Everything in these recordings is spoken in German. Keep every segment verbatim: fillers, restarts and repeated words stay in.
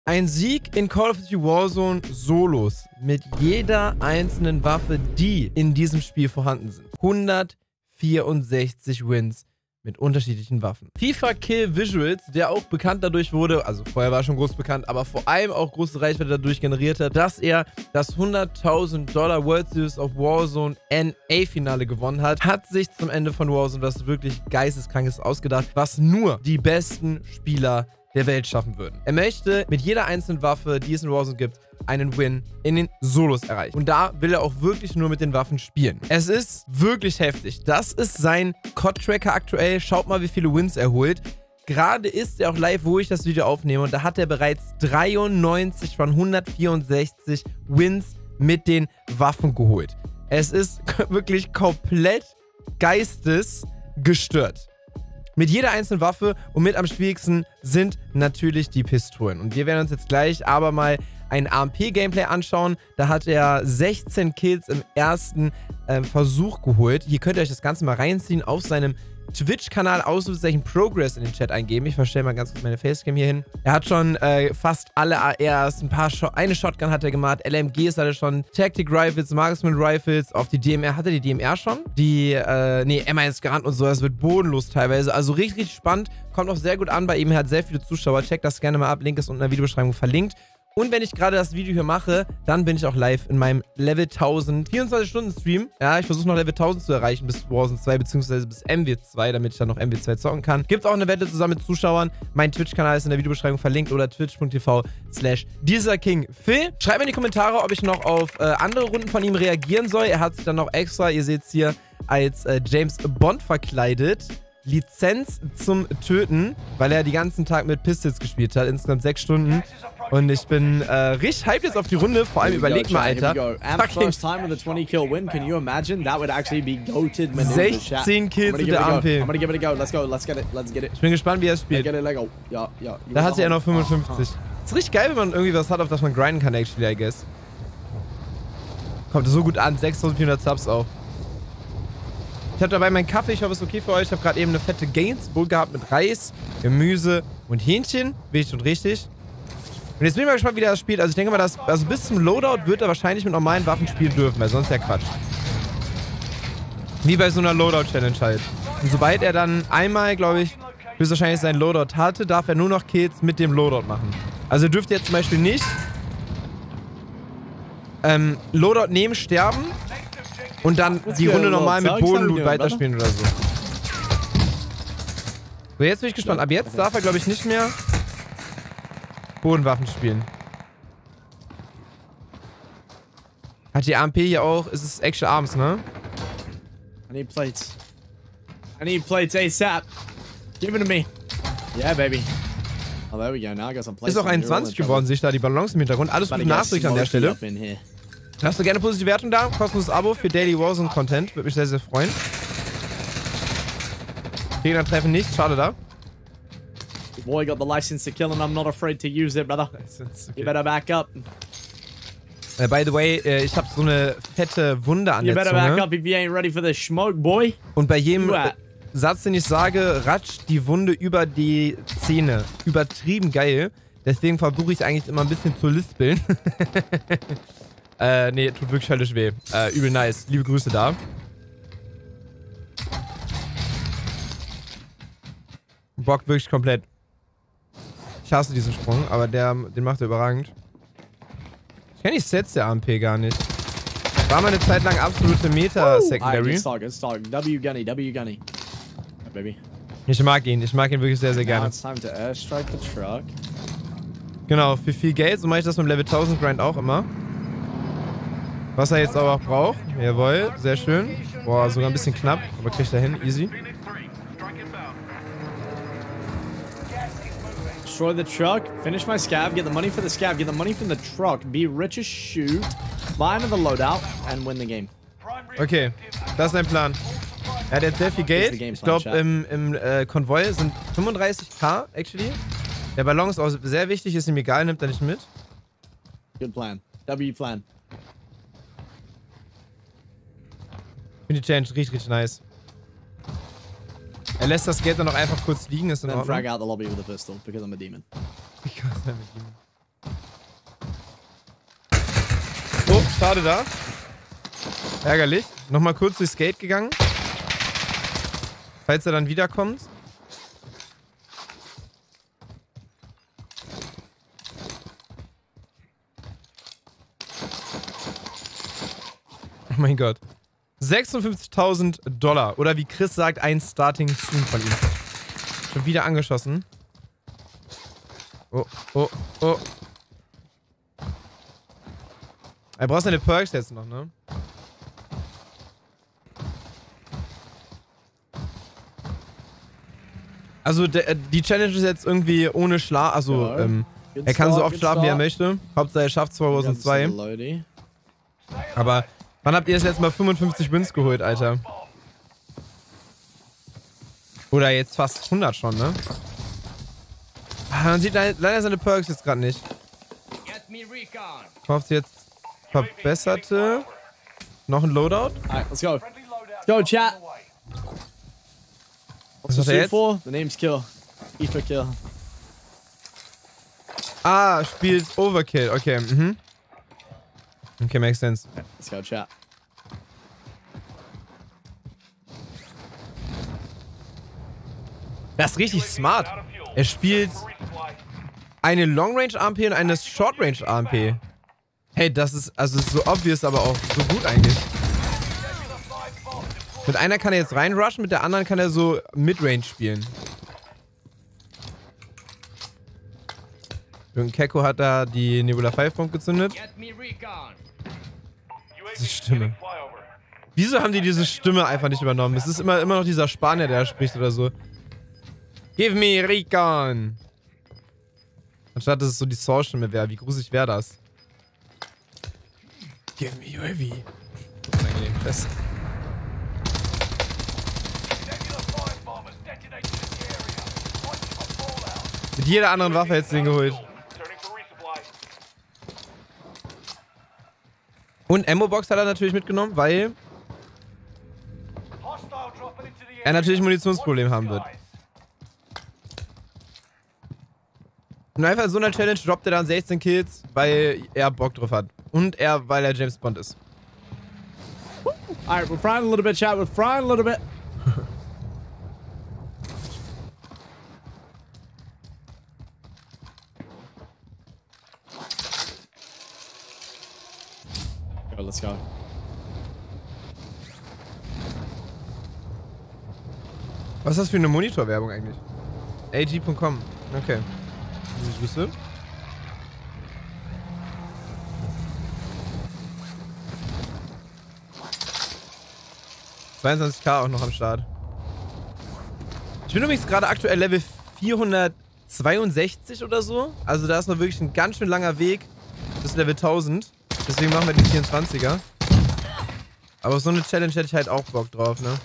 Ein Sieg in Call of Duty Warzone Solos mit jeder einzelnen Waffe, die in diesem Spiel vorhanden sind. hundertvierundsechzig Wins mit unterschiedlichen Waffen. FIFA Kill Visuals, der auch bekannt dadurch wurde, also vorher war schon groß bekannt, aber vor allem auch große Reichweite dadurch generiert hat, dass er das hunderttausend Dollar World Series of Warzone N A Finale gewonnen hat, hat sich zum Ende von Warzone was wirklich Geisteskrankes ausgedacht, was nur die besten Spieler der Welt schaffen würden. Er möchte mit jeder einzelnen Waffe, die es in Warzone gibt, einen Win in den Solos erreichen. Und da will er auch wirklich nur mit den Waffen spielen. Es ist wirklich heftig. Das ist sein C O D-Tracker aktuell. Schaut mal, wie viele Wins er holt. Gerade ist er auch live, wo ich das Video aufnehme. Und da hat er bereits dreiundneunzig von hundertvierundsechzig Wins mit den Waffen geholt. Es ist wirklich komplett geistesgestört. Mit jeder einzelnen Waffe und mit am schwierigsten sind natürlich die Pistolen. Und wir werden uns jetzt gleich aber mal ein A M P-Gameplay anschauen. Da hat er sechzehn Kills im ersten äh, Versuch geholt. Hier könnt ihr euch das Ganze mal reinziehen auf seinem Twitch-Kanal, Ausrufezeichen Progress in den Chat eingeben. Ich verstelle mal ganz kurz meine Facecam hier hin. Er hat schon äh, fast alle A Rs, ein paar Shot eine Shotgun hat er gemacht, L M Gs hat er schon, Tactic Rifles, Marksman Rifles, auf die D M R, hat er die D M R schon? Die, äh, nee, M eins Garant und so, das wird bodenlos teilweise. Also richtig, richtig spannend, kommt auch sehr gut an bei ihm, er hat sehr viele Zuschauer, checkt das gerne mal ab, Link ist unten in der Videobeschreibung verlinkt. Und wenn ich gerade das Video hier mache, dann bin ich auch live in meinem Level tausend vierundzwanzig Stunden Stream. Ja, ich versuche noch Level tausend zu erreichen bis Warzone zwei, beziehungsweise bis M W zwei, damit ich dann noch M W zwei zocken kann. Gibt auch eine Wette zusammen mit Zuschauern. Mein Twitch-Kanal ist in der Videobeschreibung verlinkt oder twitch punkt tv slash dieser King Phil. Schreibt mir in die Kommentare, ob ich noch auf äh, andere Runden von ihm reagieren soll. Er hat sich dann noch extra, ihr seht es hier, als äh, James Bond verkleidet. Lizenz zum Töten, weil er den ganzen Tag mit Pistols gespielt hat, insgesamt sechs Stunden. Und ich bin äh, richtig hyped jetzt auf die Runde, vor allem überleg mal, Alter. sechzehn Kills mit der A M P. Ich bin gespannt, wie er es spielt. Da hat sie ja noch fünfundfünfzig. Ist richtig geil, wenn man irgendwie was hat, auf das man grinden kann, actually, I guess. Kommt so gut an, sechstausendvierhundert Subs auch. Ich habe dabei meinen Kaffee, ich hoffe, es ist okay für euch. Ich habe gerade eben eine fette Gainsbowl gehabt mit Reis, Gemüse und Hähnchen. Wichtig und richtig. Und jetzt bin ich mal gespannt, wie der das spielt. Also ich denke mal, dass, also bis zum Loadout wird er wahrscheinlich mit normalen Waffen spielen dürfen, weil sonst ja Quatsch. Wie bei so einer Loadout-Challenge halt. Und sobald er dann einmal, glaube ich, höchstwahrscheinlich seinen Loadout hatte, darf er nur noch Kills mit dem Loadout machen. Also er dürfte jetzt zum Beispiel nicht ähm, Loadout nehmen, sterben und dann die Runde normal mit Bodenloot weiterspielen oder so. So, jetzt bin ich gespannt. Ab jetzt darf er, glaube ich, nicht mehr Bodenwaffen spielen. Hat die A M P hier auch, ist es Action Arms, ne? I need plates. I need plates ASAP. Give it to me. Yeah, baby. Oh, there we go. Now I got some plates. Ist auch einundzwanzig geworden, sehe ich da die Balance im Hintergrund. Alles gut nachträglich an der Stelle. Lasst du gerne positive Wertung da. Kostenloses Abo für Daily Warzone Content. Würde mich sehr, sehr freuen. Gegner treffen nichts. Schade da. Boy got the license to kill and I'm not afraid to use it, brother. Okay. You better back up. Uh, by the way, uh, ich habe so eine fette Wunde an you der Zunge. Zunge. Back up if you ain't ready for the smoke, boy. Und bei jedem äh, Satz, den ich sage, ratscht die Wunde über die Zähne. Übertrieben geil. Deswegen versuche ich eigentlich immer ein bisschen zu lispeln. Äh, nee, tut wirklich höllisch weh. Äh, übel nice. Liebe Grüße da. Bockt wirklich komplett. Ich hasse diesen Sprung, aber der, den macht er überragend. Ich kenne die Sets der A M P gar nicht. War mal eine Zeit lang absolute Meta-Secondary. W Gunny, W Gunny. Baby. Ich mag ihn, ich mag ihn wirklich sehr, sehr gerne. Genau, für viel Geld, so mache ich das mit dem Level tausend Grind auch immer. Was er jetzt aber auch braucht. Jawohl, sehr schön. Boah, sogar ein bisschen knapp, aber kriegt er hin, easy. Destroy the truck, finish my scav, get the money for the scav, get the money from the truck, be rich as shoot, buy another loadout and win the game. Okay, das ist dein Plan. Er hat jetzt sehr viel Geld. Ich glaube, im, im äh, Konvoi sind fünfunddreißigtausend, actually. Der Ballon ist auch sehr wichtig, ist ihm egal, nimmt er nicht mit. Good plan. W plan. Ich finde die Challenge richtig, richtig nice. Er lässt das Geld dann noch einfach kurz liegen, ist in Ordnung. Frag out the lobby with a pistol, because I'm a demon. Because I'm a demon. schade da. Ärgerlich. Nochmal kurz durchs Gate gegangen. Falls er dann wiederkommt. Oh mein Gott. sechsundfünfzigtausend Dollar. Oder wie Chris sagt, ein Starting Soon von ihm. Schon wieder angeschossen. Oh, oh, oh. Er braucht seine Perks jetzt noch, ne? Also der, die Challenge ist jetzt irgendwie ohne Schlaf. Also ja, ähm, er kann so oft schlafen, wie er möchte. Hauptsache er schafft zweitausendzwei. Aber wann habt ihr das letzte Mal fünfundfünfzig Wins geholt, Alter? Oder jetzt fast hundert schon, ne? Ah, man sieht leider seine Perks jetzt gerade nicht. Kauft sie jetzt verbesserte. Noch ein Loadout. Alright, let's go. Let's go, chat. Was ist er jetzt? For? The name's Kill. E for Kill. Ah, spielt Overkill. Okay, mhm. Okay, makes sense. Okay, let's go, chat. Das ist richtig smart. Er spielt eine Long-Range-A M P und eine Short-Range-A M P. Hey, das ist also so obvious, aber auch so gut eigentlich. Mit einer kann er jetzt reinrushen, mit der anderen kann er so Midrange spielen. Irgendein Kekko hat da die Nebula fünf Bomb gezündet. Diese Stimme. Wieso haben die diese Stimme einfach nicht übernommen? Es ist immer, immer noch dieser Spanier, der spricht oder so. Give me Recon! Anstatt dass es so die Saw-Stimme wäre. Wie gruselig wäre das? Give me U A V. Unangenehm fest. Mit jeder anderen Waffe jetzt den geholt. Und Ammo-Box hat er natürlich mitgenommen, weil er natürlich ein Munitionsproblem haben wird. Und einfach in so einer Challenge droppt er dann sechzehn Kills, weil er Bock drauf hat. Und er, weil er James Bond ist. Alright, we're frying a little bit, chat. We're frying a little bit. Go, let's go. Was ist das für eine Monitorwerbung eigentlich? A G Punkt com. Okay. Ich wüsste. zweiundzwanzig K auch noch am Start. Ich bin übrigens gerade aktuell Level vierhundertzweiundsechzig oder so. Also da ist noch wirklich ein ganz schön langer Weg bis Level tausend. Deswegen machen wir den vierundzwanziger. Aber auf so eine Challenge hätte ich halt auch Bock drauf, ne?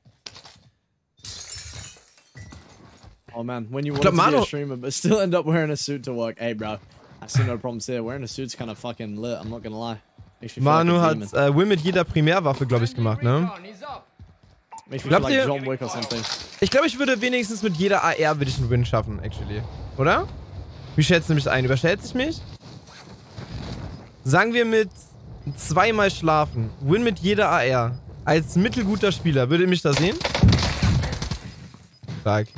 Oh man, when you want to be a streamer but still end up wearing a suit to work. Hey bro, I see no problems here. Wearing a suit's kind of fucking lit, I'm not gonna lie. Manu hat äh, Win mit jeder Primärwaffe, glaube ich, gemacht, ne? Glaubt ihr? Ich glaube, ich würde wenigstens mit jeder A R würde ich einen Win schaffen, actually. Oder? Wie schätzt du mich ein? Überschätzt ich mich? Sagen wir mit zweimal schlafen. Win mit jeder A R. Als mittelguter Spieler. Würde ihr mich da sehen? Stark.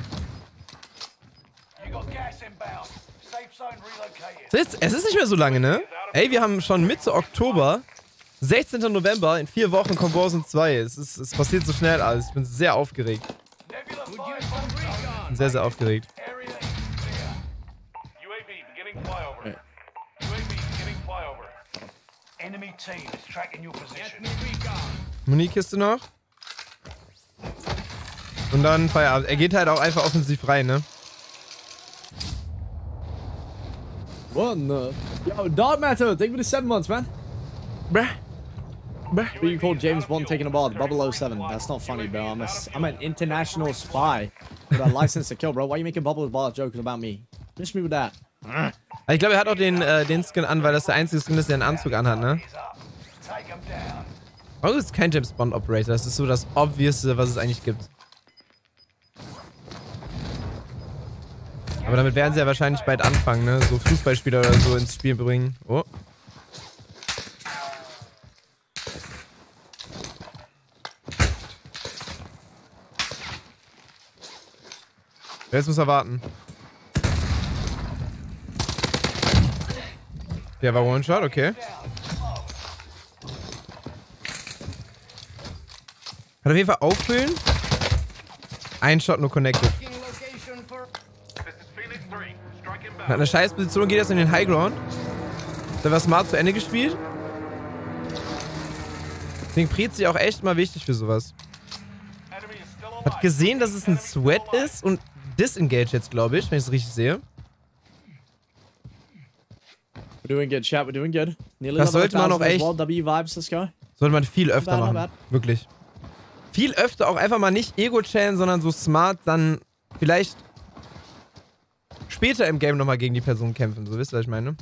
Es ist, es ist nicht mehr so lange, ne? Ey, wir haben schon Mitte Oktober. sechzehnten November. In vier Wochen kommt Warzone zwei. Es, ist, es passiert so schnell alles. Ich bin sehr aufgeregt. Ich bin sehr, sehr aufgeregt. Munikiste noch. Und dann Feierabend. Er geht halt auch einfach offensiv rein, ne? What in the... Yo, Dark Matter, thank you for the seven months, man. Bruh. Bruh. What you call James Bond taking a bath? double oh seven. That's not funny, bro. I'm, a, I'm an international spy with a license to kill, bro. Why are you making bubble bath jokes about me? Miss me with that. Ich glaube, er hat auch den, äh, den Skin an, weil das der einzige Skin ist, der einen Anzug anhat, ne? Oh, das ist kein James Bond Operator. Das ist so das Obviousste, was es eigentlich gibt. Aber damit werden sie ja wahrscheinlich bald anfangen, ne? So Fußballspieler oder so ins Spiel bringen. Oh. Jetzt muss er warten. Der war One-Shot, okay. Hat auf jeden Fall auffüllen. Ein Shot nur connected. Hat eine scheiß Position, geht jetzt in den High Ground. Da war smart zu Ende gespielt. Deswegen Prezi auch echt mal wichtig für sowas. Hat gesehen, dass es ein Sweat ist und disengage jetzt, glaube ich, wenn ich es richtig sehe. We're doing good, chat. We're doing good. Nearly Das sollte man auch echt. Well. W Vibes, let's go. Sollte man viel öfter Not bad, machen. not Wirklich. Viel öfter auch einfach mal nicht Ego-Chailen, sondern so smart dann vielleicht später im Game nochmal gegen die Person kämpfen. So, wisst ihr, was ich meine?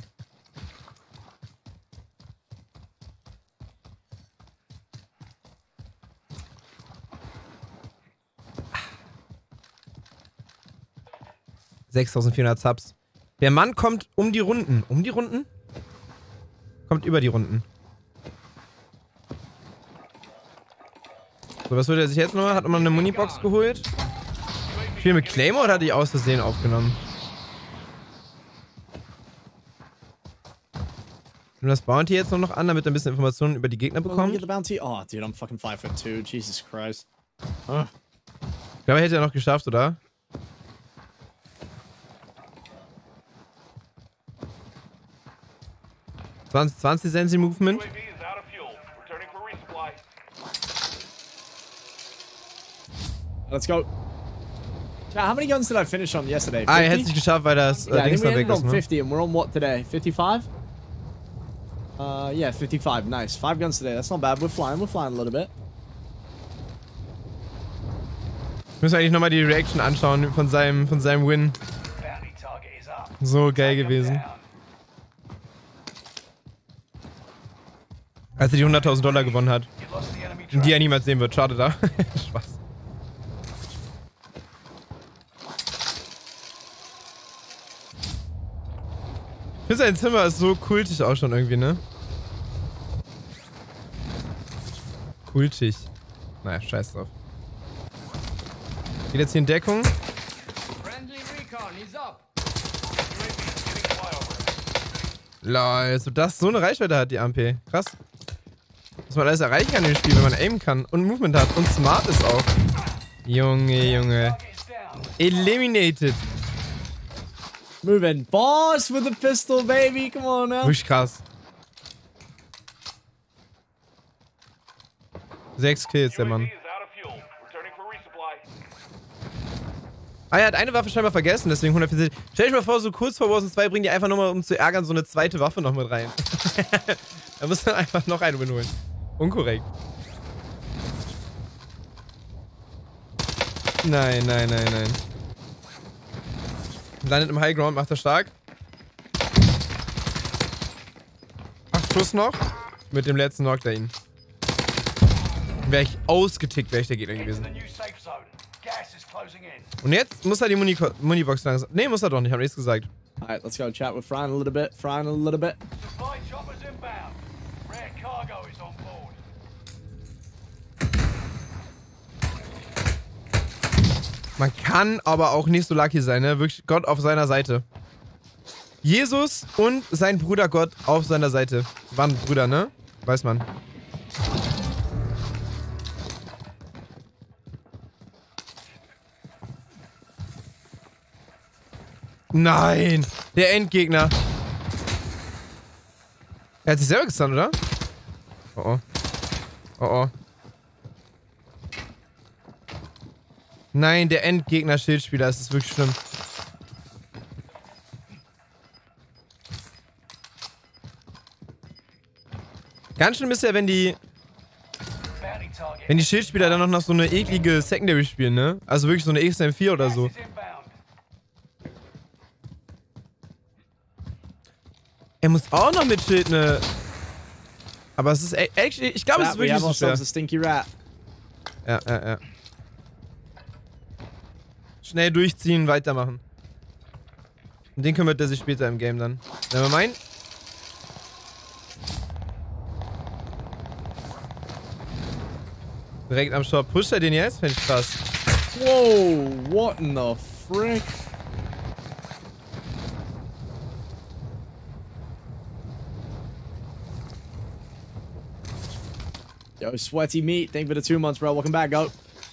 sechstausendvierhundert Subs. Der Mann kommt um die Runden. Um die Runden? Kommt über die Runden. So, was würde er sich jetzt noch? Hat man eine Munibox geholt? Spiel mit Claymore oder hat die aus Versehen aufgenommen? Nimm das Bounty jetzt noch an, damit er ein bisschen Informationen über die Gegner bekommt. Get the bounty. Oh, dude, I'm fucking five foot two. Jesus Christ. Oh. Ich glaube, er hätte ja noch geschafft, oder? zwanzig zwanzig Sensi Movement. Let's go. Chat, how many guns did I finish on yesterday? Ah, er hätte es nicht geschafft, weil das äh, yeah, Dings I think da we weg ended ist, on ne? fifty and we're on what today? fifty-five? Uh, yeah, fifty-five. Nice. Five guns today. That's not bad. We're flying. We're flying a little bit. Müssen wir eigentlich nochmal die Reaction anschauen von seinem, von seinem Win. So geil gewesen. Als er die hunderttausend Dollar gewonnen hat. Und die er niemals sehen wird. Schade da. Spaß. Ich finde, sein Zimmer ist so kultig auch schon irgendwie, ne? Kultig. Naja, scheiß drauf. Geht jetzt hier in Deckung. Lol, also das so eine Reichweite hat die A M P. Krass. Was man alles erreichen kann in dem Spiel, wenn man aimen kann und Movement hat. Und smart ist auch. Junge, Junge. Eliminated. Moving. Boss with the pistol, baby. Come on now. Wirklich krass. Sechs Kills, der Mann. Ah, er hat eine Waffe scheinbar vergessen, deswegen hundertvierzig. Stell dich mal vor, so kurz vor Warzone zwei bringen die einfach nochmal, um zu ärgern, so eine zweite Waffe noch mit rein. Da muss man einfach noch einen Win holen. Unkorrekt. Nein, nein, nein, nein. Landet im High Ground, macht er stark. Acht Schuss noch. Mit dem letzten knockt er ihn. Wäre ich ausgetickt, wäre ich der Gegner gewesen. Und jetzt muss er die Muni Munibox langsam. Ne, muss er doch nicht, hab ich's gesagt. Alright, let's go, chat. We're frying a little bit, frying a little bit. Man kann aber auch nicht so lucky sein, ne? Wirklich Gott auf seiner Seite. Jesus und sein Bruder Gott auf seiner Seite. Waren Brüder, ne? Weiß man. Nein! Der Endgegner. Er hat sich selber gestunt, oder? Oh oh. Oh oh. Nein, der Endgegner-Schildspieler. Es ist wirklich schlimm. Ganz schlimm ist ja, wenn die... Wenn die Schildspieler dann noch so eine eklige Secondary spielen, ne? Also wirklich so eine X M vier oder so. Er muss auch noch mit Schild ne... Aber es ist echt... Ich glaube, es ist wirklich so schwer. Stinky Rat. Ja, ja, ja. Schnell durchziehen, weitermachen. Und den kümmert er sich später im Game dann. Never mind. Direkt am Shop. Pusht er den jetzt? Finde ich krass. Whoa, what in the frick? Yo, sweaty meat. Thank you for the two months, bro. Welcome back, Goat.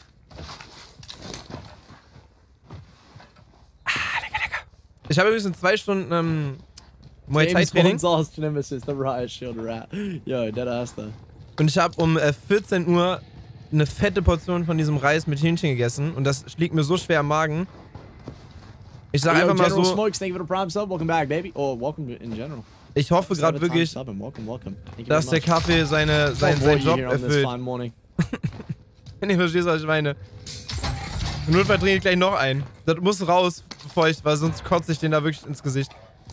Ah, lecker, lecker. Ich habe übrigens in zwei Stunden ähm, Muay Thai Training. Nemesis, the Riot Shield Rat. Yo, dead ass though. Und ich habe um äh, vierzehn Uhr eine fette Portion von diesem Reis mit Hähnchen gegessen. Und das liegt mir so schwer im Magen. Ich sag Yo, einfach mal General so. Smokes, thank you for the prime sub. Welcome back, baby. Or welcome in general. Ich hoffe gerade wirklich, welcome, welcome. dass der Kaffee seine, sein, seinen Job erfüllt. Wenn ihr verstehst, was ich meine. Im Notfall trinke ich gleich noch ein. Das muss raus, bevor ich, weil sonst kotze ich den da wirklich ins Gesicht.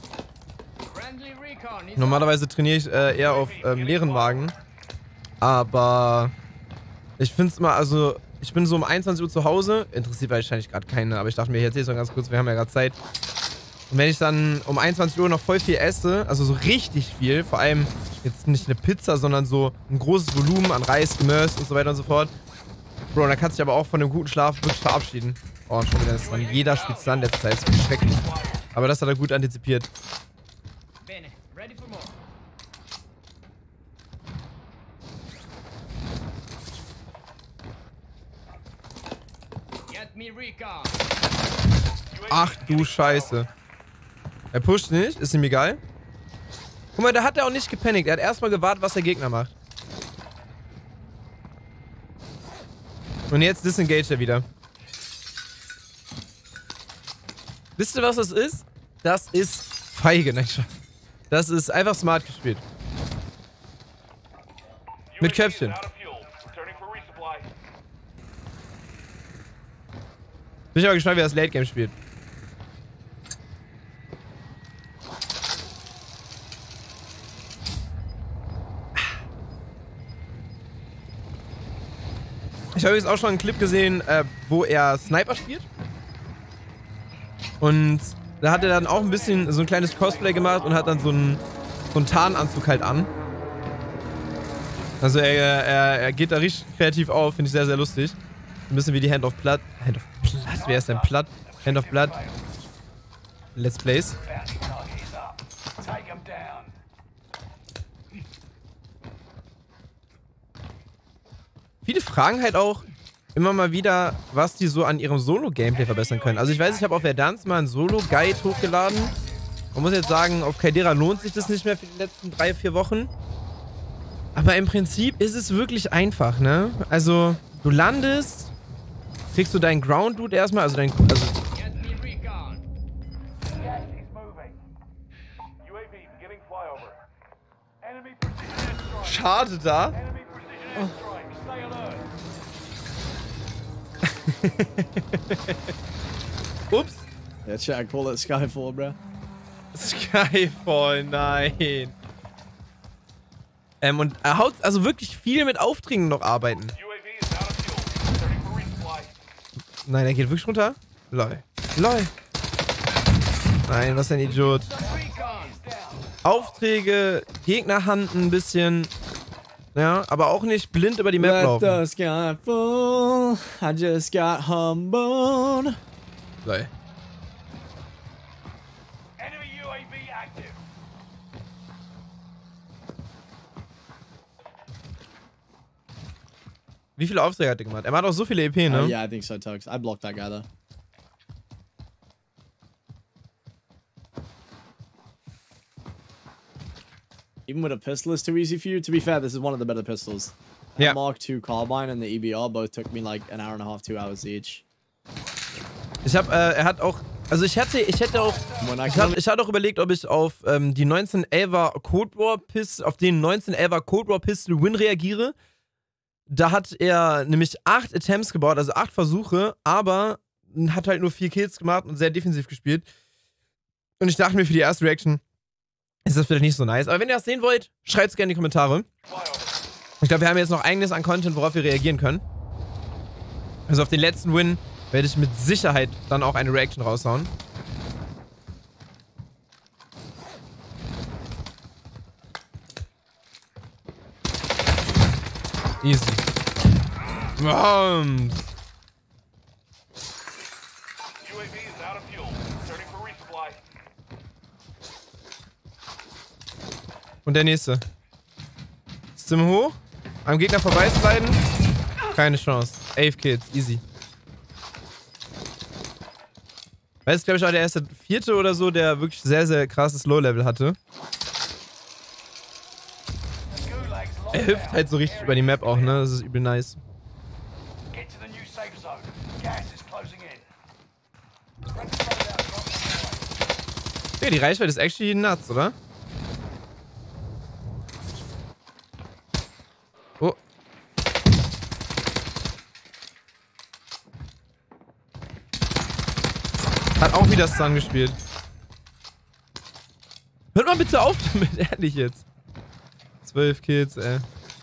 Normalerweise trainiere ich äh, eher auf ähm, leeren Magen. Aber ich finde es immer, also ich bin so um einundzwanzig Uhr zu Hause. Interessiert wahrscheinlich gerade keine, aber ich dachte mir, ich erzähle es noch ganz kurz, wir haben ja gerade Zeit. Und wenn ich dann um einundzwanzig Uhr noch voll viel esse, also so richtig viel, vor allem jetzt nicht eine Pizza, sondern so ein großes Volumen an Reis, Gemüse und so weiter und so fort. Bro, dann kannst du dich aber auch von einem guten Schlaf wirklich verabschieden. Oh, schon wieder ist dann jeder spielt dann letzte Zeit, ist schrecklich. Aber das hat er gut antizipiert. Ach du Scheiße. Er pusht nicht, ist ihm egal. Guck mal, da hat er auch nicht gepanikt. Er hat erstmal gewartet, was der Gegner macht. Und jetzt disengage er wieder. Wisst ihr, was das ist? Das ist feige, nein, Spaß. Das ist einfach smart gespielt. Mit Köpfchen. Bin ich aber gespannt, wie das Late Game spielt. Ich habe jetzt auch schon einen Clip gesehen, äh, wo er Sniper spielt. Und da hat er dann auch ein bisschen so ein kleines Cosplay gemacht und hat dann so einen, so einen Tarnanzug halt an. Also er, er, er geht da richtig kreativ auf, finde ich sehr, sehr lustig. Ein bisschen wie die Hand of Blood. Hand of Blood? Wer ist denn Blood? Hand of Blood. Let's Plays. Viele fragen halt auch immer mal wieder, was die so an ihrem Solo-Gameplay verbessern können. Also ich weiß, ich habe auf Verdansk mal einen Solo-Guide hochgeladen. Man muss jetzt sagen, auf Caldera lohnt sich das nicht mehr für die letzten drei, vier Wochen. Aber im Prinzip ist es wirklich einfach, ne? Also, du landest, kriegst du deinen Ground-Dude erstmal, also dein... Also Schade da. Oh. Ups. Yeah, chat, call it Skyfall, bro. Skyfall, nein. Ähm, und er haut also wirklich viel mit Aufträgen noch arbeiten. Nein, er geht wirklich runter? Lol. Lol. Nein, was ein Idiot. Aufträge, Gegner handen ein bisschen. Ja, aber auch nicht blind über die Map Let laufen. the sky fall. I just got humbled. Lol. Wie viele Aufträge hat er gemacht? Er macht auch so viele E P, ne? Uh, yeah, I think so, Tugs. I blocked that guy, though. Even with a pistol, it's too easy for you. To be fair, this is one of the better pistols. The Yeah. Mark two Carbine and the E B R both took me like an hour and a half, two hours each. Ich hab, äh, er hat auch, also ich hatte, ich hätte auch, ich, hab, ich hatte auch überlegt, ob ich auf ähm, die neunzehnelfer Cold War Pistol, auf den neunzehnelfer Cold War Pistol Win reagiere. Da hat er nämlich acht Attempts gebaut, also acht Versuche, aber hat halt nur vier Kills gemacht und sehr defensiv gespielt. Und ich dachte mir, für die erste Reaction ist das vielleicht nicht so nice. Aber wenn ihr das sehen wollt, schreibt es gerne in die Kommentare. Ich glaube, wir haben jetzt noch einiges an Content, worauf wir reagieren können. Also auf den letzten Win werde ich mit Sicherheit dann auch eine Reaction raushauen. Easy. Bums. Und der nächste. Stimme hoch. Am Gegner vorbeisliden. Keine Chance. elf Kills. Easy. Weil es, glaube ich, auch der erste vierte oder so, der wirklich sehr, sehr krasses Low-Level hatte. Er hüpft halt so richtig über die Map auch, ne? Das ist übel nice. Ja, die Reichweite ist actually nuts, oder? Oh. Hat auch wieder Stun gespielt. Hört mal bitte auf damit, ehrlich jetzt. zwölf Kills, ey.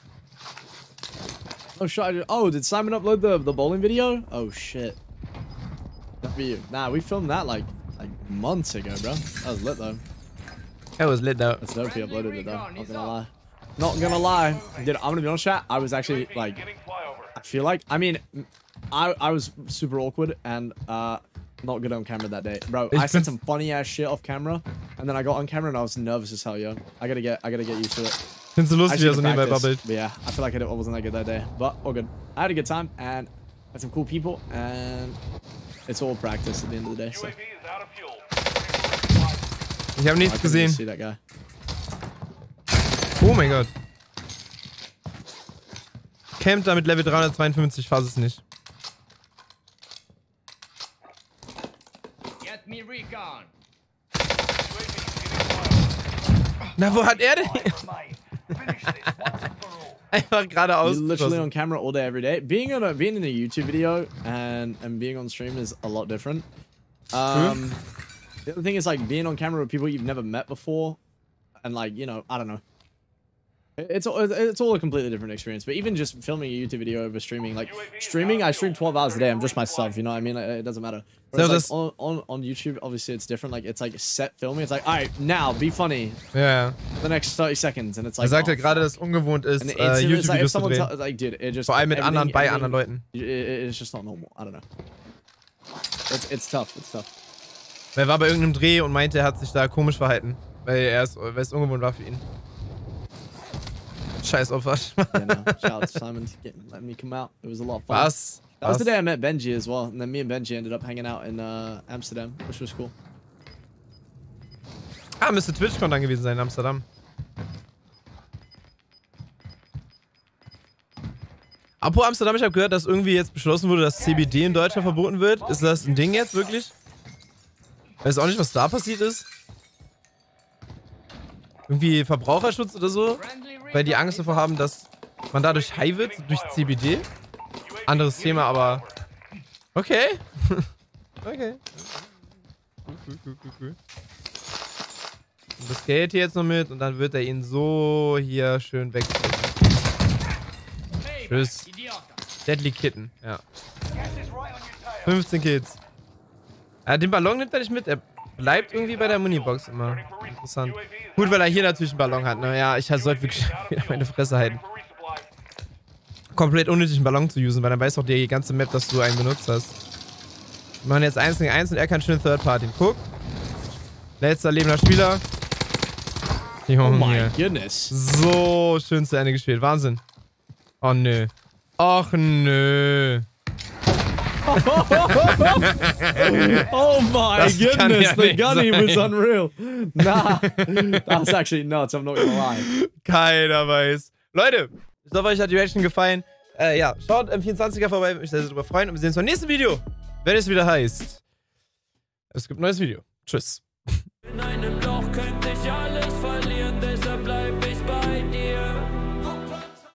Oh, shit. Oh, did Simon upload the, the bowling video? Oh, shit. That'd be, nah, we filmed that like like months ago, bro. That was lit, though. That was lit, though. That's dope he uploaded it, though. Not gonna lie. Not gonna lie. Dude, I'm gonna be honest, chat. I was actually, like, I feel like, I mean, I, I was super awkward and, uh, not good on camera that day. Bro, I said some funny ass shit off camera and then I got on camera and I was nervous as hell, yo. I gotta get, I gotta get used to it. Findest du lustig, wie er so nebenbei babbelt? But yeah, I feel like I wasn't that good that day. But all good. I had a good time and had some cool people and it's all practice at the end of the day. So. Ich habe nichts gesehen. See that guy. Oh mein Gott. Camp da mit Level dreihundertzweiundfünfzig, fass es nicht. Na, wo hat er denn? Einfach geradeaus. Literally on camera all day, every day. Being on a, being in a YouTube video and and being on stream is a lot different. Um, the other thing is like being on camera with people you've never met before, and like you know, I don't know. It's it's all a completely different experience. But even just filming a YouTube video over streaming, like streaming, I stream twelve hours a day. I'm just myself, you know what I mean? It doesn't matter. Whereas, like, on, on on YouTube, obviously it's different. Like it's like set filming. It's like, all right, now be funny. Yeah. For the next thirty seconds, and it's like. Er sagt ja oh, gerade, dass es ungewohnt ist, and uh, YouTube YouTube-Videos like, zu drehen. Like, dude, it just, Vor allem mit anderen, bei anderen Leuten. It, it's just not normal. I don't know. It's it's tough. It's tough. Er war bei irgendeinem Dreh und meinte, er hat sich da komisch verhalten, weil er es, weil es ungewohnt war für ihn. Scheiß Opfer. Yeah, no. Shout out to Simon for getting, letting me come out. It was a lot of fun. Was? That was the day I met Benji as well, and then me and Benji ended up hanging out in uh, Amsterdam, which was cool. Ah, müsste TwitchCon dann gewesen sein in Amsterdam. Apropos Amsterdam, ich habe gehört, dass irgendwie jetzt beschlossen wurde, dass C B D in Deutschland verboten wird. Ist das ein Ding jetzt wirklich? Ich weiß auch nicht, was da passiert ist. Irgendwie Verbraucherschutz oder so, weil die Angst davor haben, dass man dadurch high wird, durch C B D. Anderes Thema, aber okay. Okay. Cool, cool, cool, cool, cool. Und das Geld hier jetzt noch mit und dann wird er ihn so hier schön wegdrücken. Tschüss. Deadly Kitten, ja. fünfzehn Kills. Ja, den Ballon nimmt er nicht mit, er bleibt irgendwie bei der Munibox immer. Interessant. Gut, weil er hier natürlich einen Ballon hat. Naja, ich sollte wirklich wieder meine Fresse halten. Komplett unnötig einen Ballon zu usen, weil dann weiß doch die ganze Map, dass du einen benutzt hast. Wir machen jetzt eins gegen eins und er kann schön Third Party. Guck. Letzter lebender Spieler. Oh my goodness. So schön zu Ende gespielt. Wahnsinn. Oh nö. Och nö. Oh my Das goodness, ja the gunny sein. was unreal. Nah, that was actually nuts, I'm not gonna lie. Keiner weiß. Leute, ich hoffe, euch hat die Reaction gefallen. Äh, ja, schaut im vierundzwanziger vorbei, würde mich sehr, sehr darüber freuen. Und wir sehen uns beim nächsten Video, wenn es wieder heißt, es gibt ein neues Video. Tschüss. In einem Loch könnte ich alles verlieren.